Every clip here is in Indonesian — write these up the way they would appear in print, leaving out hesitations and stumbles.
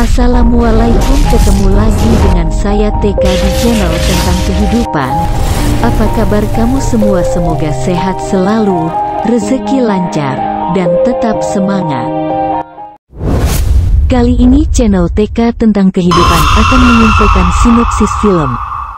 Assalamualaikum, ketemu lagi dengan saya TK di channel tentang kehidupan. Apa kabar kamu semua? Semoga sehat selalu, rezeki lancar, dan tetap semangat. Kali ini channel TK tentang kehidupan akan menyampaikan sinopsis film.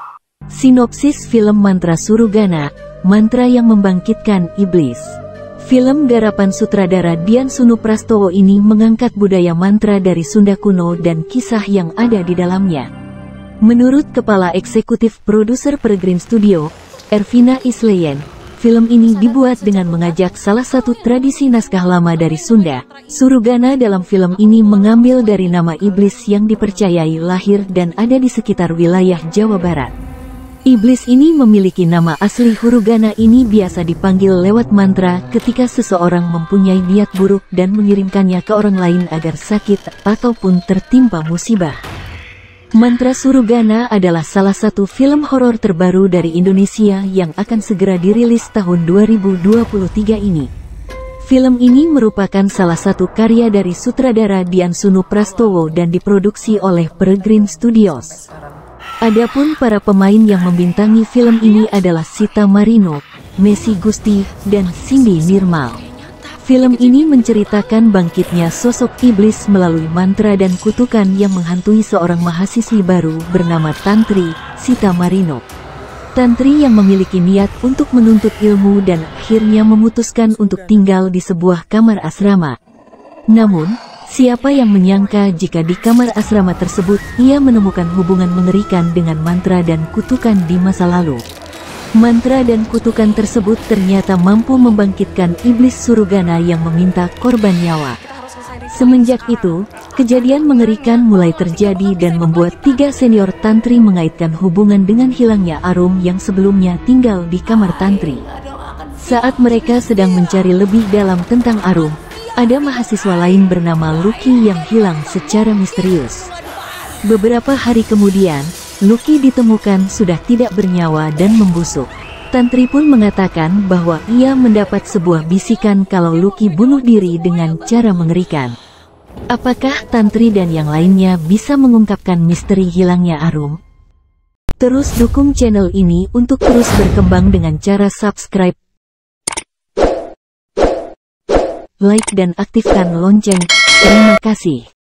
Sinopsis film Mantra Surugana, mantra yang membangkitkan iblis. Film garapan sutradara Dian Sunuprastowo ini mengangkat budaya mantra dari Sunda kuno dan kisah yang ada di dalamnya. Menurut Kepala Eksekutif Produser Peregrine Studio, Ervina Isleyen, film ini dibuat dengan mengajak salah satu tradisi naskah lama dari Sunda. Surugana dalam film ini mengambil dari nama iblis yang dipercayai lahir dan ada di sekitar wilayah Jawa Barat. Iblis ini memiliki nama asli. Hurugana ini biasa dipanggil lewat mantra ketika seseorang mempunyai niat buruk dan mengirimkannya ke orang lain agar sakit ataupun tertimpa musibah. Mantra Surugana adalah salah satu film horor terbaru dari Indonesia yang akan segera dirilis tahun 2023 ini. Film ini merupakan salah satu karya dari sutradara Dian Sunuprastowo dan diproduksi oleh Peregrine Studios. Adapun para pemain yang membintangi film ini adalah Sita Marino, Messi Gusti, dan Cindy Nirmal. Film ini menceritakan bangkitnya sosok iblis melalui mantra dan kutukan yang menghantui seorang mahasiswi baru bernama Tantri, Sita Marino. Tantri yang memiliki niat untuk menuntut ilmu dan akhirnya memutuskan untuk tinggal di sebuah kamar asrama. Namun, siapa yang menyangka jika di kamar asrama tersebut ia menemukan hubungan mengerikan dengan mantra dan kutukan di masa lalu. Mantra dan kutukan tersebut ternyata mampu membangkitkan iblis Surugana yang meminta korban nyawa. Semenjak itu, kejadian mengerikan mulai terjadi dan membuat tiga senior tantri mengaitkan hubungan dengan hilangnya Arum yang sebelumnya tinggal di kamar tantri. Saat mereka sedang mencari lebih dalam tentang Arum, ada mahasiswa lain bernama Lucky yang hilang secara misterius. Beberapa hari kemudian, Lucky ditemukan sudah tidak bernyawa dan membusuk. Tantri pun mengatakan bahwa ia mendapat sebuah bisikan kalau Lucky bunuh diri dengan cara mengerikan. Apakah Tantri dan yang lainnya bisa mengungkapkan misteri hilangnya Arum? Terus dukung channel ini untuk terus berkembang dengan cara subscribe, like dan aktifkan lonceng. Terima kasih.